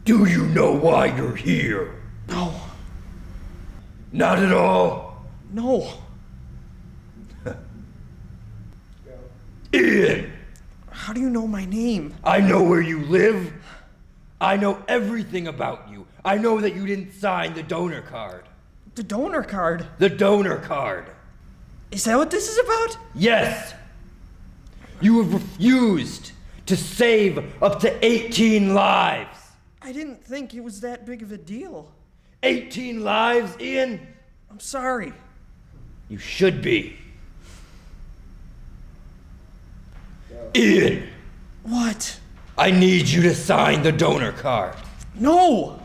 Do you know why you're here? No. Not at all? No. Ian! How do you know my name? I know where you live. I know everything about you. I know that you didn't sign the donor card. The donor card? The donor card. Is that what this is about? Yes. You have refused to save up to 18 lives. I didn't think it was that big of a deal. 18 lives, Ian? I'm sorry. You should be. Ian! What? I need you to sign the donor card. No!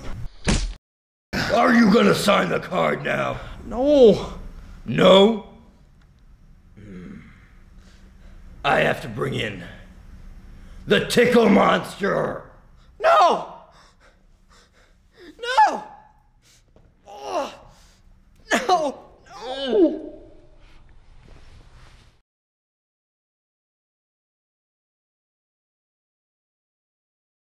Are you gonna sign the card now? No! No? I have to bring in the tickle monster! No!